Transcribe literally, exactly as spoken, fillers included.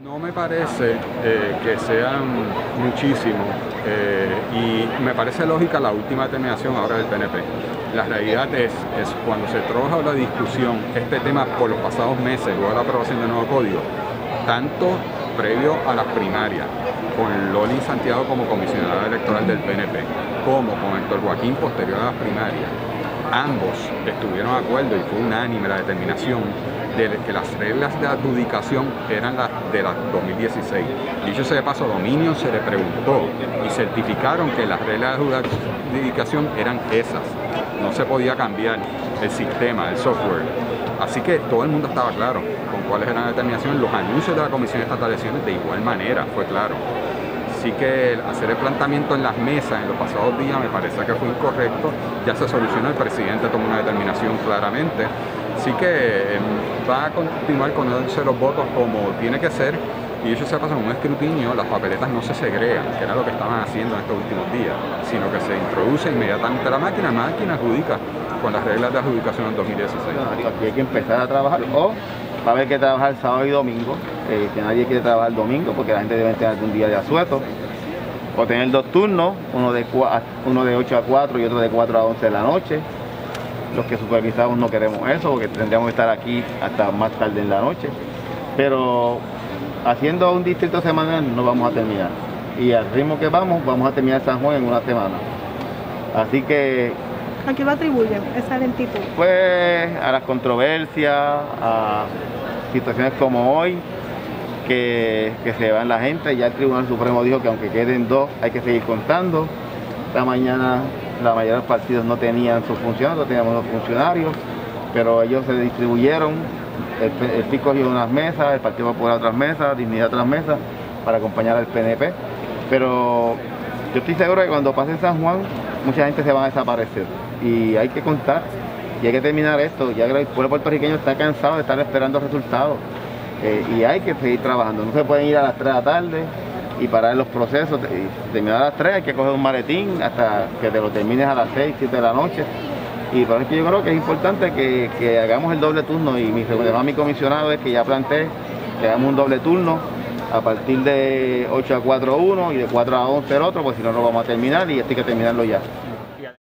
No me parece eh, que sean muchísimos eh, y me parece lógica la última determinación ahora del P N P. La realidad es, es cuando se trajo la discusión este tema por los pasados meses, luego de la aprobación del nuevo código, tanto previo a las primarias, con Loli Santiago como comisionada electoral del P N P, como con Héctor Joaquín posterior a las primarias, ambos estuvieron de acuerdo y fue unánime la determinación de que las reglas de adjudicación eran las de la dos mil dieciséis. Dicho sea de paso, a Dominio se le preguntó y certificaron que las reglas de adjudicación eran esas. No se podía cambiar el sistema, el software. Así que todo el mundo estaba claro con cuáles eran las determinaciones. Los anuncios de la Comisión Estatal de Elecciones de igual manera fue claro. Así que hacer el planteamiento en las mesas en los pasados días me parece que fue incorrecto. Ya se solucionó, el presidente tomó una determinación claramente. Así que eh, va a continuar con los votos como tiene que ser, y ellos se pasan un escrutinio, las papeletas no se segregan, que era lo que estaban haciendo en estos últimos días, sino que se introduce inmediatamente la máquina, la máquina adjudica con las reglas de adjudicación del dos mil dieciséis. No, aquí hay que empezar a trabajar, o va a haber que trabajar sábado y domingo, eh, que nadie quiere trabajar domingo porque la gente debe tener un día de asueto, o tener dos turnos, uno de, uno de ocho a cuatro y otro de cuatro a once de la noche. Los que supervisamos no queremos eso porque tendríamos que estar aquí hasta más tarde en la noche. Pero haciendo un distrito semanal no vamos a terminar. Y al ritmo que vamos, vamos a terminar San Juan en una semana. Así que... ¿A qué lo atribuyen esa lentitud? Pues a las controversias, a situaciones como hoy, que, que se van la gente. Ya el Tribunal Supremo dijo que aunque queden dos, hay que seguir contando. Esta mañana la mayoría de los partidos no tenían sus funcionarios, no teníamos los funcionarios, pero ellos se distribuyeron, el, el P I cogió unas mesas, el Partido Popular otras mesas, Dignidad otras mesas, para acompañar al P N P, pero yo estoy seguro que cuando pase en San Juan, mucha gente se va a desaparecer, y hay que contar, y hay que terminar esto, ya que el pueblo puertorriqueño está cansado de estar esperando resultados, eh, y hay que seguir trabajando, no se pueden ir a las tres de la tarde, y parar los procesos, y terminar a las tres hay que coger un maletín hasta que te lo termines a las seis, siete de la noche. Y por eso yo creo que es importante que, que hagamos el doble turno, y mi, además mi comisionado es que ya planteé que hagamos un doble turno a partir de ocho a cuatro uno y de cuatro a once el otro, porque si no, no vamos a terminar y esto hay que terminarlo ya.